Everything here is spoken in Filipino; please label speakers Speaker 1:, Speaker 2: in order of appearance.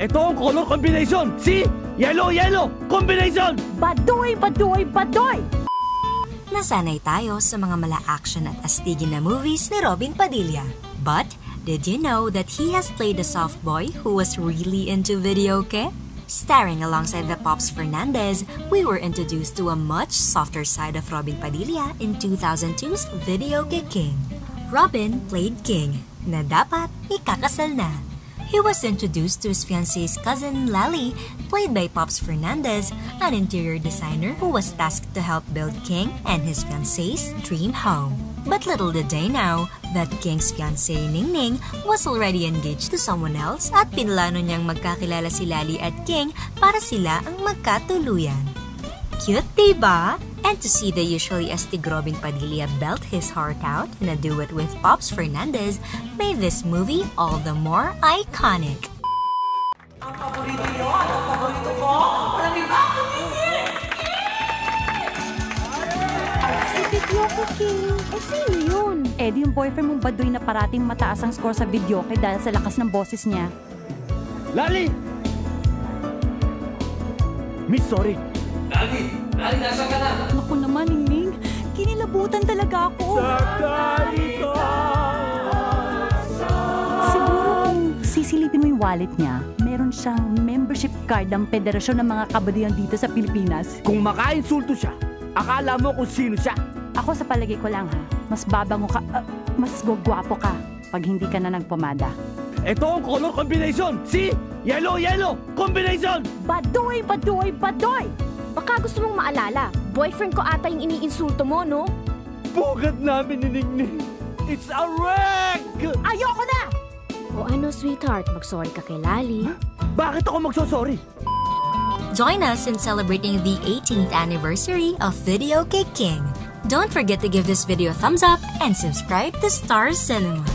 Speaker 1: Ito ang color combination. See? Yellow, yellow. Combination.
Speaker 2: Badoy, badoy, badoy!
Speaker 3: Nasanay tayo sa mga mala-action at astigin na movies ni Robin Padilla. But, did you know that he has played a soft boy who was really into videoke? Starring alongside the Pops Fernandez, we were introduced to a much softer side of Robin Padilla in 2002's Videoke King. Robin played King, na dapat ikakasal na. He was introduced to his fiancée's cousin Lali, played by Pops Fernandez, an interior designer who was tasked to help build King and his fiancée's dream home. But little did they know that King's fiancée Ningning was already engaged to someone else at pinlano niyang magkakilala si Lali at King para sila ang magkatuluyan. Cute, diba? And to see the usually astig Robin Padilla belt his heart out in a duet with Pops Fernandez made this movie all the more iconic.
Speaker 4: Ang paborito nyo? Anong paborito ko? Walang iba kundi
Speaker 2: Si Videoke King. Sino yun? Di yung boyfriend mong baduy na parating mataas ang score sa Videoke dahil sa lakas ng boses niya.
Speaker 1: Lali! Miss, sorry.
Speaker 4: Lali, nasaan ka na?
Speaker 2: Naku naman, Ningning. Kinilabutan talaga ako. Siguro kung sisilipin mo yung wallet niya, meron siyang membership card ng Federasyon ng mga Kabadayang dito sa Pilipinas.
Speaker 1: Kung makainsulto siya, akala mo kung sino siya.
Speaker 2: Ako sa palagay ko lang ha, mas babango ka, mas gwapo ka pag hindi ka na nagpomada.
Speaker 1: Ito ang color combination. See? Yellow, yellow. Combination.
Speaker 2: Badoy, badoy, badoy!
Speaker 5: Baka gusto mong maalala, boyfriend ko ata yung iniinsulto mo, no?
Speaker 1: Bugat namin ni Ningning. It's a wreck!
Speaker 2: Ayoko na!
Speaker 5: O ano, sweetheart, mag-sorry ka kay Lali.
Speaker 1: Bakit ako magsosorry?
Speaker 3: Join us in celebrating the 18th anniversary of Videoke King. Don't forget to give this video a thumbs up and subscribe to Stars Cinema.